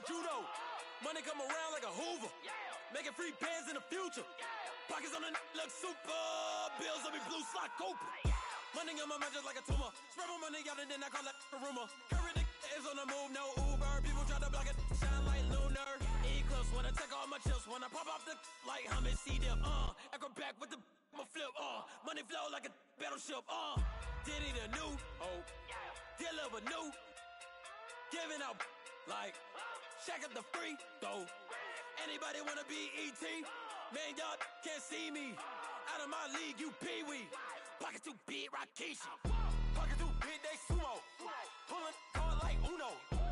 judo. Money come around like a Hoover. Making free bands in the future. Pockets on the look super. Bills on me blue slot Cooper. Money on my mind just like a tumor. Spread my money out and then I call that a rumor. Curry is on the move, no Uber. People try to block it, shine like lunar. Eclipse when I take all my chips. When I pop off the like hummus, C-dip. Acrobat with the flip. Money flow like a battleship. Diddy the new. Deliver new. Giving out like check up the free throw. Anybody wanna be E.T.? Man, y'all can't see me. Out of my league, you pee-wee. Pocket too big, Rakishi. Pocket too big, they sumo. Pulling card like Uno.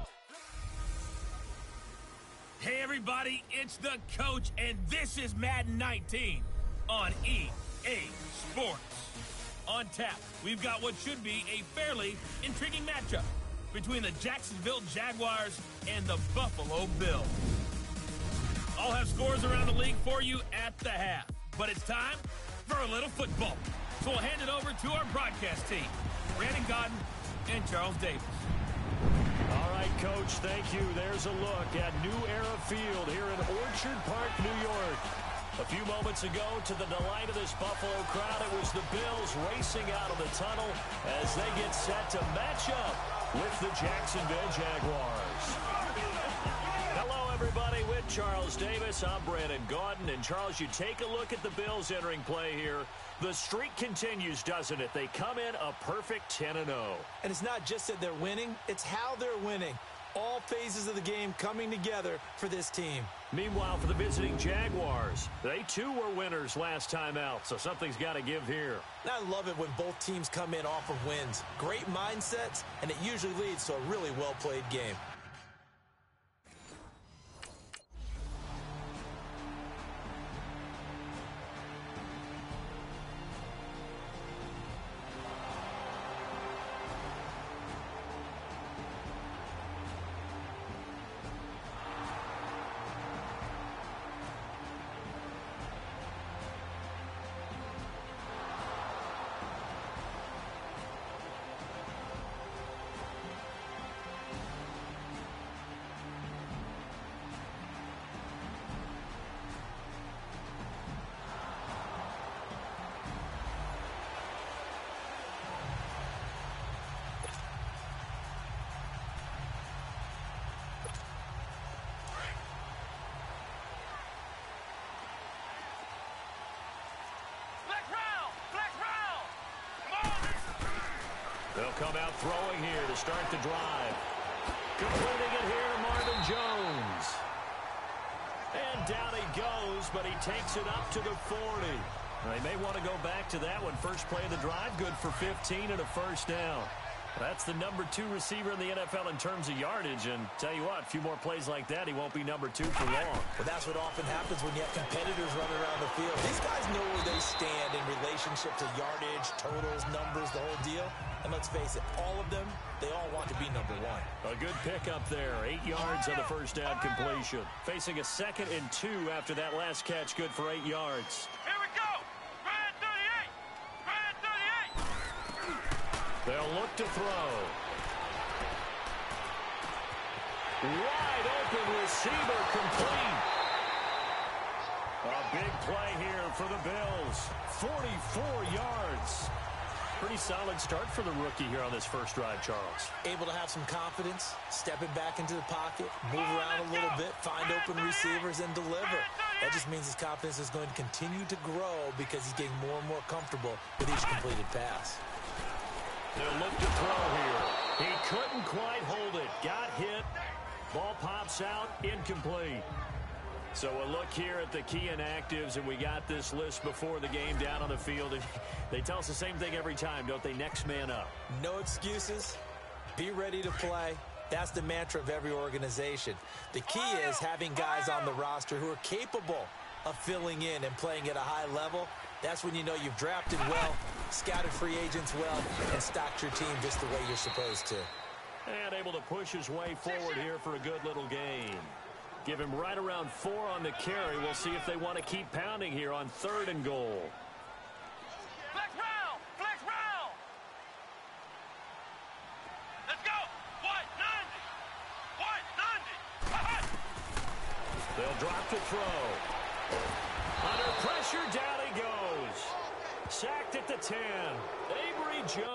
Hey everybody, it's the coach, and this is Madden 19 on EA Sports. On tap, we've got what should be a fairly intriguing matchup between the Jacksonville Jaguars and the Buffalo Bills. I'll have scores around the league for you at the half, but it's time for a little football. So we'll hand it over to our broadcast team, Brandon Godden and Charles Davis. All right, Coach, thank you. There's a look at New Era Field here in Orchard Park, New York. A few moments ago, to the delight of this Buffalo crowd, it was the Bills racing out of the tunnel as they get set to match up with the Jacksonville Jaguars. Hello, everybody. With Charles Davis, I'm Brandon Gaudin. And, Charles, you take a look at the Bills entering play here. The streak continues, doesn't it? They come in a perfect 10-0. And it's not just that they're winning, it's how they're winning. All phases of the game coming together for this team. Meanwhile, for the visiting Jaguars, they too were winners last time out, so something's got to give here. And I love it when both teams come in off of wins. Great mindsets, and it usually leads to a really well-played game. They'll come out throwing here to start the drive. Completing it here to Marvin Jones. And down he goes, but he takes it up to the 40. They may want to go back to that one. First play of the drive, good for 15 and a first down. That's the number 2 receiver in the NFL in terms of yardage. And tell you what, a few more plays like that, he won't be number 2 for long. Well, that's what often happens when you have competitors running around the field. These guys know where they stand in relationship to yardage, totals, numbers, the whole deal. And let's face it, all of them, they all want to be number 1. A good pickup there. 8 yards on the first down completion. Facing a 2nd and 2 after that last catch, good for 8 yards. Here we go. Ryan 38. Ryan 38. They'll look to throw. Wide open receiver, complete. A big play here for the Bills. 44 yards. Pretty solid start for the rookie here on this first drive, Charles. Able to have some confidence, stepping back into the pocket, move around a little bit, find open receivers, and deliver. That just means his confidence is going to continue to grow because he's getting more and more comfortable with each completed pass. They'll look to throw here. He couldn't quite hold it. Got hit. Ball pops out. Incomplete. So a look here at the key inactives, and we got this list before the game down on the field. And they tell us the same thing every time, don't they? Next man up. No excuses. Be ready to play. That's the mantra of every organization. The key is having guys on the roster who are capable of filling in and playing at a high level. That's when you know you've drafted well, scouted free agents well, and stocked your team just the way you're supposed to. And able to push his way forward here for a good little gain. Give him right around 4 on the carry. We'll see if they want to keep pounding here on 3rd and goal. Flex round! Flex round! Let's go! White 90! White 90! They'll drop to throw. Under pressure, down he goes. Sacked at the 10. Avery Jones.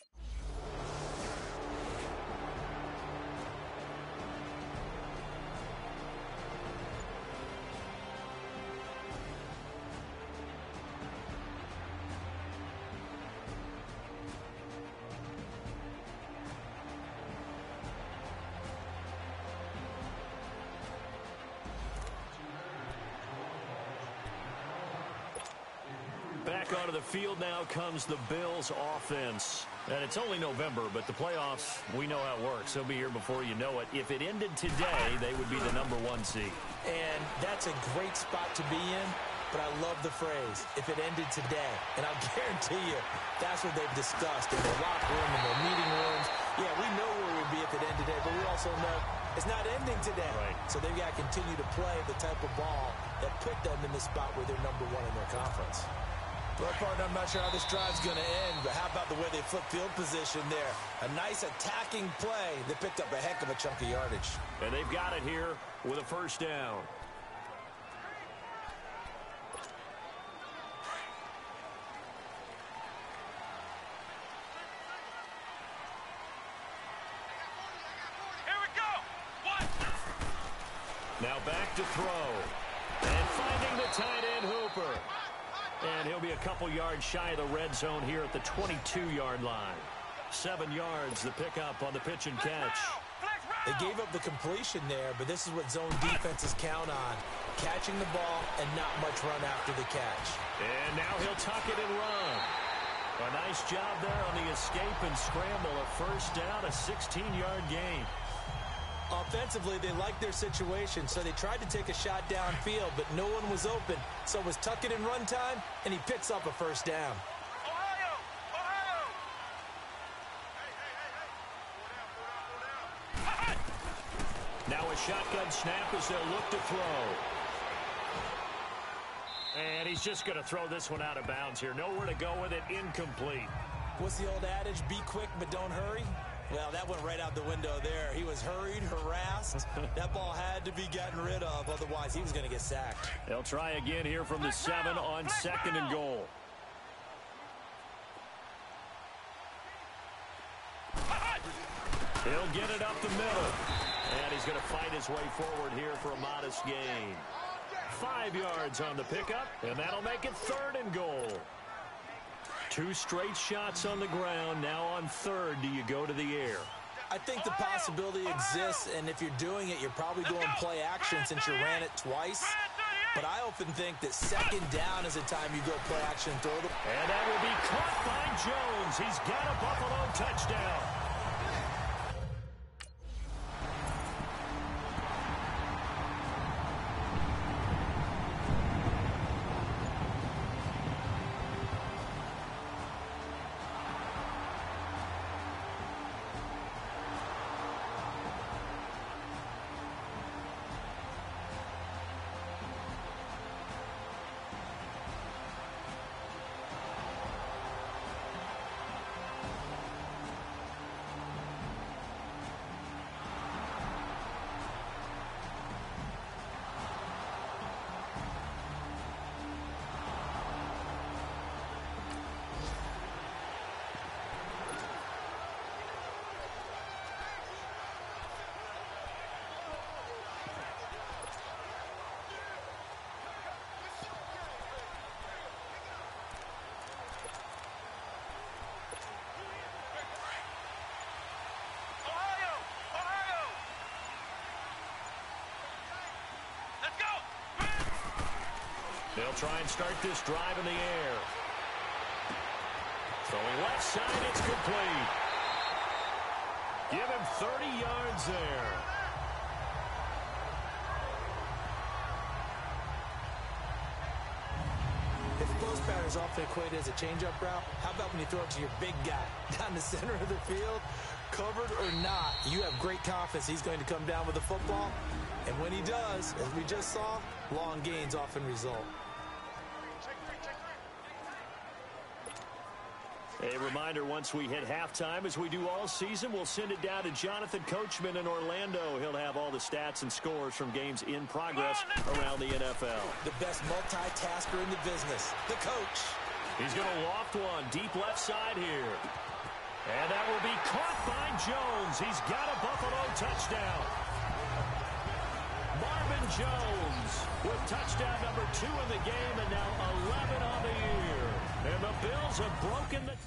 Back onto the field now comes the Bills offense. And it's only November, but the playoffs, we know how it works. They'll be here before you know it. If it ended today, they would be the #1 seed. And that's a great spot to be in, but I love the phrase, if it ended today. And I'll guarantee you, that's what they've discussed in the locker room, in their meeting rooms. Yeah, we know where we'd be if it ended today, but we also know it's not ending today. Right. So they've got to continue to play the type of ball that put them in the spot where they're #1 in their conference. Well, partner, I'm not sure how this drive's going to end, but how about the way they flip field position there? A nice attacking play. They picked up a heck of a chunk of yardage. And they've got it here with a first down. Here we go. One. Now back to throw. And finding the tight end Hooper. And he'll be a couple yards shy of the red zone here at the 22-yard line. 7 yards, the pickup on the pitch and catch. They gave up the completion there, but this is what zone defenses count on. Catching the ball and not much run after the catch. And now he'll tuck it and run. A nice job there on the escape and scramble. A first down, a 16-yard gain. Offensively, they liked their situation, so they tried to take a shot downfield, but no one was open. So it was tuck it and run time, and he picks up a first down. Ohio! Ohio! Now a shotgun snap as they'll look to throw. And he's just going to throw this one out of bounds here. Nowhere to go with it, incomplete. What's the old adage? Be quick, but don't hurry. Well, that went right out the window there. He was hurried, harassed. That ball had to be gotten rid of, otherwise he was going to get sacked. They'll try again here from the 7 on 2nd and goal. He'll get it up the middle. And he's going to fight his way forward here for a modest gain. 5 yards on the pickup, and that'll make it 3rd and goal. 2 straight shots on the ground. Now on 3rd, do you go to the air? I think the possibility exists, and if you're doing it, you're probably doing play action since you ran it twice. But I often think that 2nd down is the time you go play action and throw the... And that will be caught by Jones. He's got a Buffalo touchdown. They'll try and start this drive in the air. Throwing left side, it's complete. Give him 30 yards there. If post pattern is often equated as a change-up route, how about when you throw it to your big guy down the center of the field? Covered or not, you have great confidence he's going to come down with the football. And when he does, as we just saw, long gains often result. A reminder, once we hit halftime, as we do all season, we'll send it down to Jonathan Coachman in Orlando. He'll have all the stats and scores from games in progress around the NFL. The best multitasker in the business, the coach. He's going to loft one deep left side here. And that will be caught by Jones. He's got a Buffalo touchdown. Marvin Jones with touchdown number 2 in the game, and now 11 on the year. And the Bills have broken the...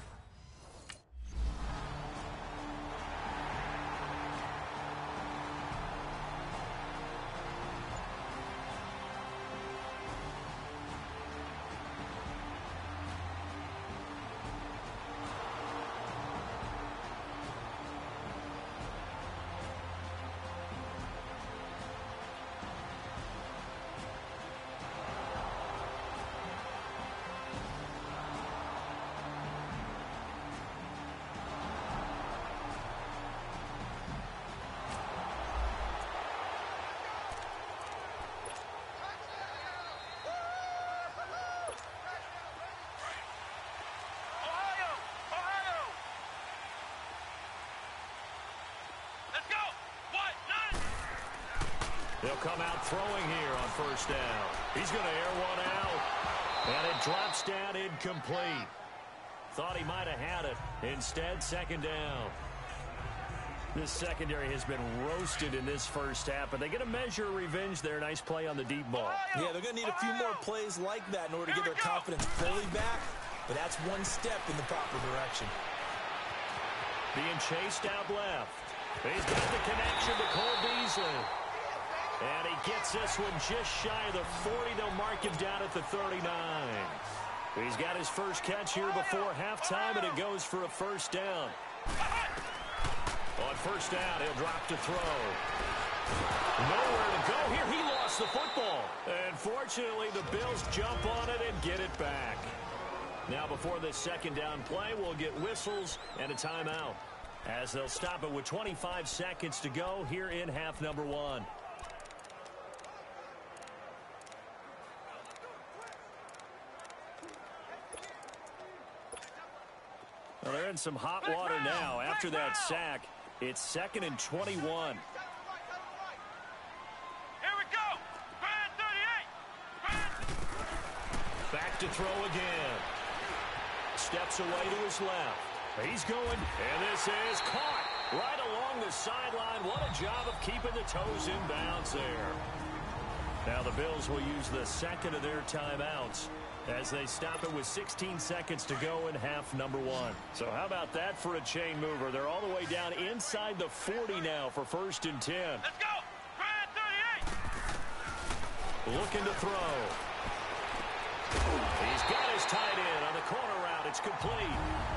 They'll come out throwing here on first down. He's going to air one out. And it drops down incomplete. Thought he might have had it. Instead, second down. This secondary has been roasted in this first half, but they get a measure of revenge there. Nice play on the deep ball. Yeah, they're going to need a few more plays like that in order to get their confidence fully back. But that's one step in the proper direction. Being chased out left. He's got the connection to Cole Beasley. And he gets this one just shy of the 40. They'll mark him down at the 39. He's got his first catch here before halftime, and it goes for a first down. On first down, he'll drop to throw. Nowhere to go here. He lost the football. And fortunately, the Bills jump on it and get it back. Now, before this second down play, we'll get whistles and a timeout, as they'll stop it with 25 seconds to go here in half number 1. Well, they're in some hot water now. After that sack, it's 2nd and 21. Here we go. Brand 38. Back to throw again. Steps away to his left. He's going, and this is caught right along the sideline. What a job of keeping the toes in bounds there. Now the Bills will use the second of their timeouts as they stop it with 16 seconds to go in half number 1. So how about that for a chain mover? They're all the way down inside the 40 now for 1st and 10. Let's go. Brand 38. Looking to throw. He's got his tight end on the corner route. It's complete.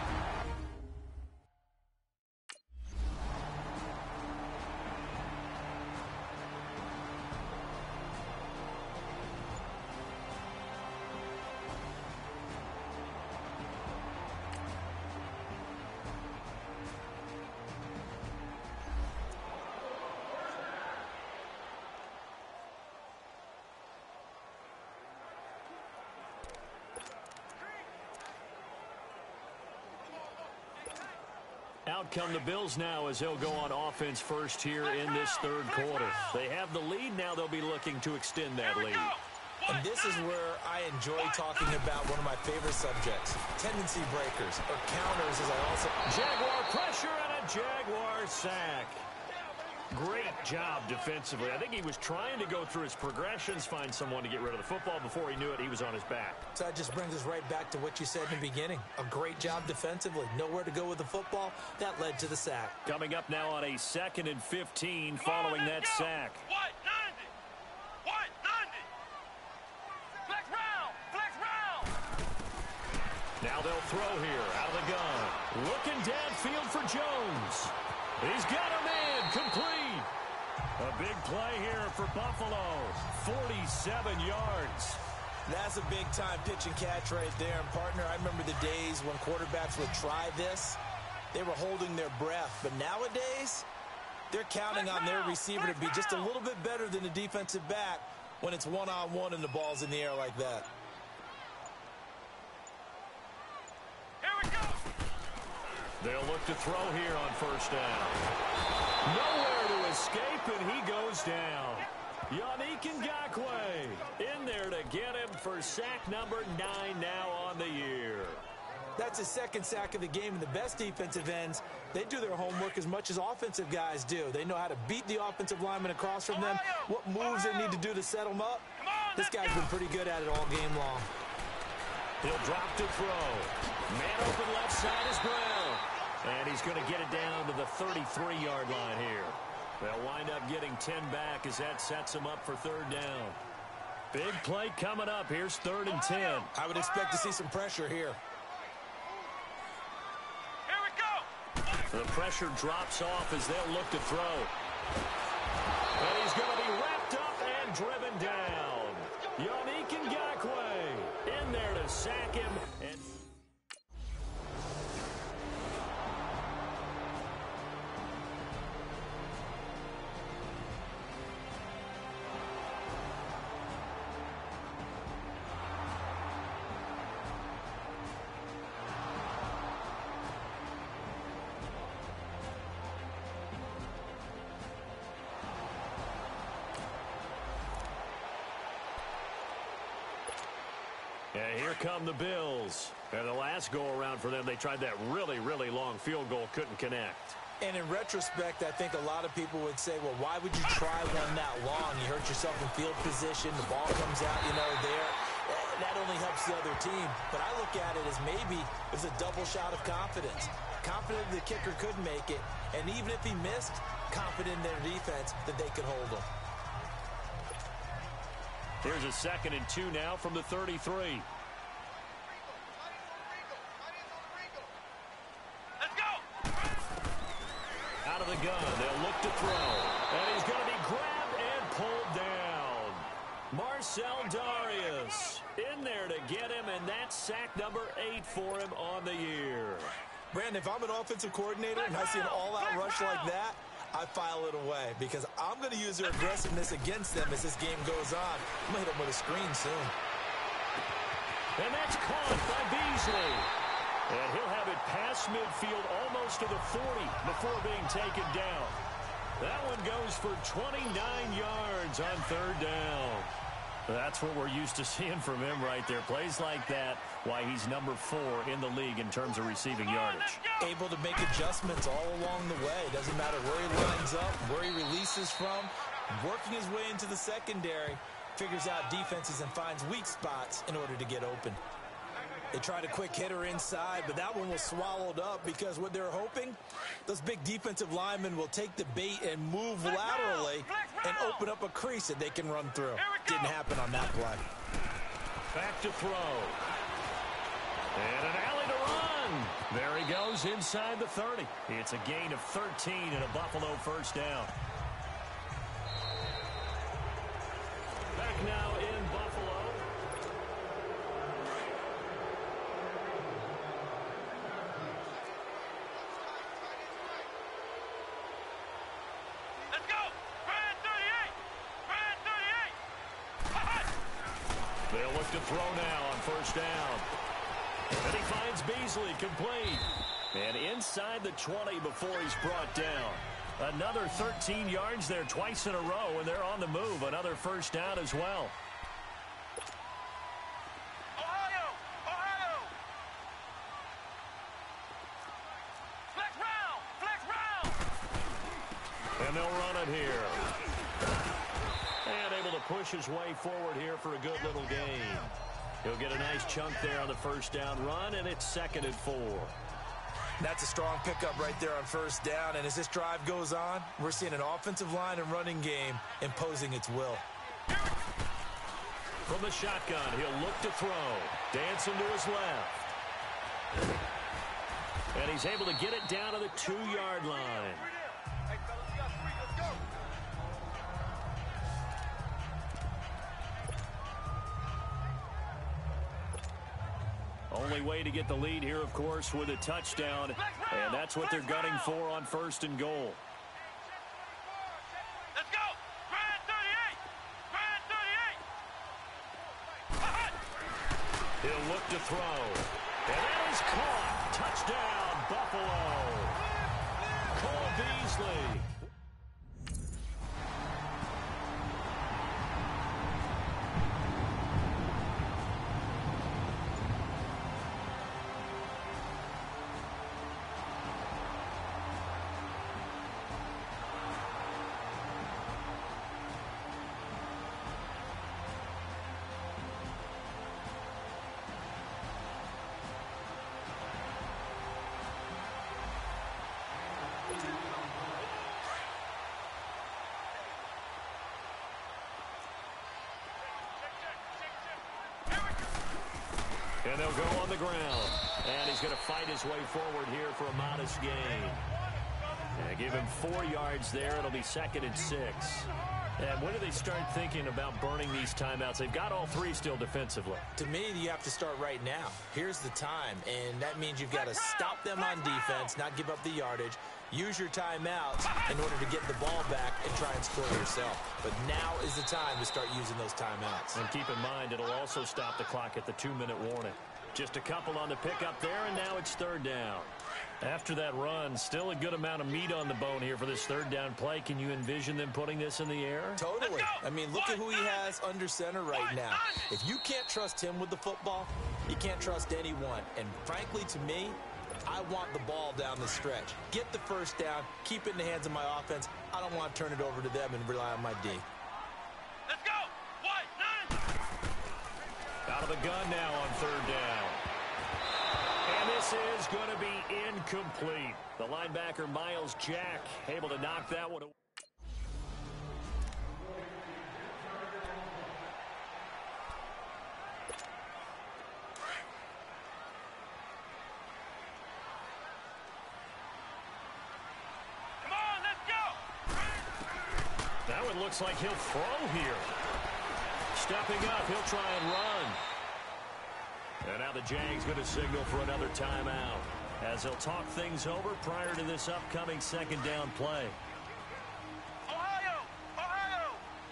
Out come the Bills now as they'll go on offense first here in this third quarter. They have the lead now. They'll be looking to extend that lead. And this is where I enjoy talking about one of my favorite subjects, tendency breakers, or counters, as I also... Jaguar pressure and a Jaguar sack. Great job defensively. I think he was trying to go through his progressions, find someone to get rid of the football. Before he knew it, he was on his back. So that just brings us right back to what you said in the beginning. A great job defensively. Nowhere to go with the football. That led to the sack. Coming up now on a 2nd and 15 following that sack. What? 90. What? 90. Flex round. Flex round. Now they'll throw here out of the gun. Looking downfield for Jones. He's got a man complete. A big play here for Buffalo. 47 yards. That's a big-time pitch and catch right there. And, partner, I remember the days when quarterbacks would try this. They were holding their breath. But nowadays, they're counting on their receiver to be just a little bit better than the defensive back when it's one-on-one and the ball's in the air like that. Here we go. They'll look to throw here on first down. Nowhere to escape, and he goes down. Yannick Ngakoue in there to get him for sack number 9 now on the year. That's his second sack of the game, and the best defensive ends, they do their homework as much as offensive guys do. They know how to beat the offensive lineman across from them, what moves they need to do to set them up. This guy's been pretty good at it all game long. He'll drop to throw. Man open left side is Brown. And he's going to get it down to the 33-yard line here. They'll wind up getting 10 back as that sets them up for third down. Big play coming up. Here's 3rd and 10. I would expect to see some pressure here. Here we go. The pressure drops off as they'll look to throw. And he's going to be wrapped up and driven down. Yannick Ngakoue in there to sack him. And and here come the Bills. And the last go-around for them, they tried that really, really long field goal, couldn't connect. And in retrospect, I think a lot of people would say, well, why would you try one that long? You hurt yourself in field position. The ball comes out, there. That only helps the other team. But I look at it as maybe it's a double shot of confidence. Confident the kicker could make it. And even if he missed, confident in their defense that they could hold him. Here's a 2nd and 2 now from the 33. Out of the gun, they'll look to throw. And he's going to be grabbed and pulled down. Marcell Dareus in there to get him, and that's sack number 8 for him on the year. Brandon, if I'm an offensive coordinator and I see an all-out rush like that, I file it away because I'm going to use their aggressiveness against them as this game goes on. I'm going to hit them with a screen soon. And that's caught by Beasley. And he'll have it past midfield almost to the 40 before being taken down. That one goes for 29 yards on 3rd down. That's what we're used to seeing from him right there. Plays like that, why he's number 4 in the league in terms of receiving yardage. Able to make adjustments all along the way. Doesn't matter where he lines up, where he releases from. Working his way into the secondary, figures out defenses and finds weak spots in order to get open. They tried a quick hitter inside, but that one was swallowed up because what they're hoping, those big defensive linemen will take the bait and move laterally and open up a crease that they can run through. Didn't happen on that play. Back to throw. And an alley to run. There he goes inside the 30. It's a gain of 13 and a Buffalo first down. Back now in Buffalo. Let's go. Brand 38. Brand 38. They'll look to throw now on first down. And he finds Beasley complete. And inside the 20 before he's brought down. Another 13 yards there twice in a row, and they're on the move. Another first down as well. Ohio. Ohio. Flex round. Flex round. And they'll run it here. And able to push his way forward here for a good little gain. He'll get a nice chunk there on the first down run, and it's 2nd and 4. That's a strong pickup right there on first down, and as this drive goes on, we're seeing an offensive line and running game imposing its will. From the shotgun, he'll look to throw. Dancing to his left. And he's able to get it down to the 2-yard line. Hey, fellas, we got 3. Let's go. Only way to get the lead here, of course, with a touchdown. And that's what they're gunning for on 1st and goal. Let's go. Brand 38. Brand 38. He'll look to throw. And that is caught. Touchdown, Buffalo. Cole Beasley. And they'll go on the ground. And he's going to fight his way forward here for a modest gain. And give him 4 yards there. It'll be 2nd and 6. And when do they start thinking about burning these timeouts? They've got all 3 still defensively. To me, you have to start right now. Here's the time, and that means you've got to stop them on defense, not give up the yardage, use your timeouts in order to get the ball back and try and score yourself. But now is the time to start using those timeouts. And keep in mind, it'll also stop the clock at the 2-minute warning. Just a couple on the pickup there, and now it's 3rd down. After that run, still a good amount of meat on the bone here for this 3rd down play. Can you envision them putting this in the air? Totally. I mean, look at who he has under center right now. If you can't trust him with the football, you can't trust anyone. And frankly, to me, I want the ball down the stretch. Get the 1st down, keep it in the hands of my offense. I don't want to turn it over to them and rely on my D. Let's go. 1, 9. Out of the gun now on 3rd down. And this is going to be incomplete. The linebacker, Miles Jack, able to knock that one away. Come on, let's go. That one looks like he'll throw here. Stepping up, he'll try and run. And now the Jags going to signal for another timeout as they'll talk things over prior to this upcoming 2nd down play. Ohio! Ohio!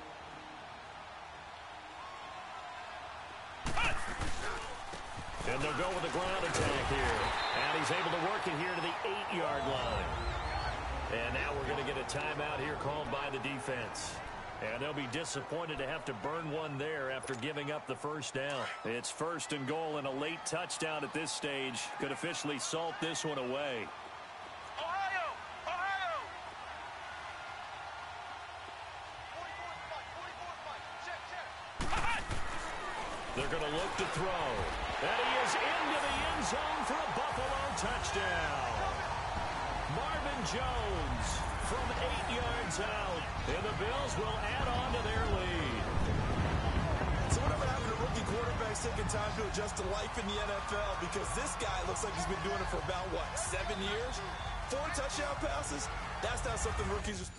And they'll go with a ground attack here. And he's able to work it here to the 8-yard line. And now we're going to get a timeout here called by the defense. And they'll be disappointed to have to burn one there after giving up the 1st down. It's 1st and goal, and a late touchdown at this stage could officially salt this one away. Ohio! Ohio! 44 check. They're going to look to throw. And he is into the end zone for a Buffalo touchdown. Marvin Jones from 8 yards out. And the Bills will add on to their lead. So whatever happened to rookie quarterbacks taking time to adjust to life in the NFL? Because this guy looks like he's been doing it for about, 7 years? 4 touchdown passes? That's not something rookies are...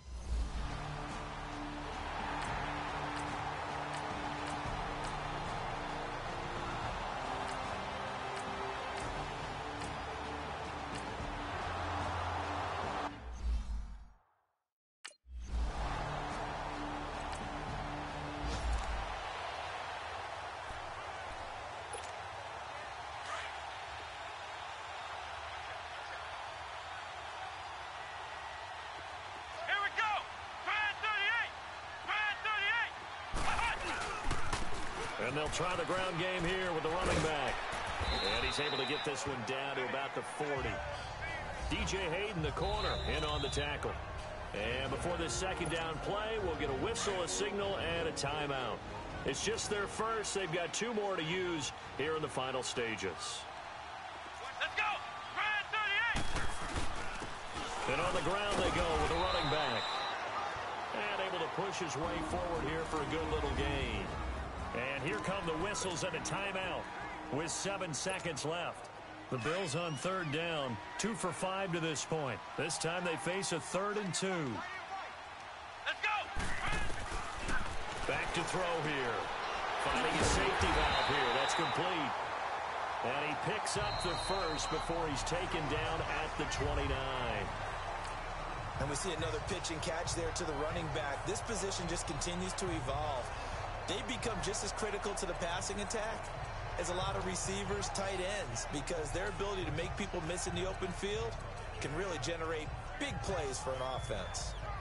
And they'll try the ground game here with the running back. And he's able to get this one down to about the 40. DJ Hayden, the corner, in on the tackle. And before this 2nd down play, we'll get a whistle, a signal, and a timeout. It's just their first. They've got 2 more to use here in the final stages. Let's go! Grand 38! And on the ground they go with the running back. And able to push his way forward here for a good little gain. And here come the whistles and a timeout with 7 seconds left. The Bills on 3rd down, 2 for 5 to this point. This time they face a 3rd and 2. Let's go! Back to throw here. Finding a safety valve here. That's complete. And he picks up the first before he's taken down at the 29. And we see another pitch and catch there to the running back. This position just continues to evolve. They become just as critical to the passing attack is a lot of receivers, tight ends, because their ability to make people miss in the open field can really generate big plays for an offense.